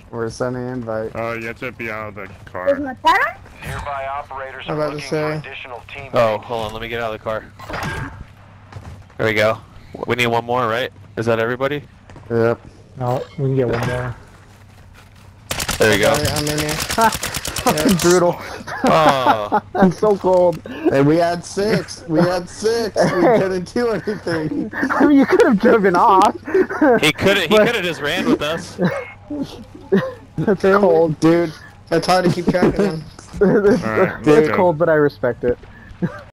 We're sending an invite. Oh, you have to be out of the Is car. my better? Nearby operators I'm are about to looking say. for additional teammates. Oh, hold on, let me get out of the car. There we go. We need one more, right? Is that everybody? Yep. No, we can get one more. There we go. I'm in here. Fucking brutal. Oh, I'm so cold. Hey, we had 6. We had 6. We couldn't do anything. I mean, you could have driven off. he could have just ran with us. It's cold. Dude. That's hard to keep track of them. Alright, let's It's go. cold, but I respect it.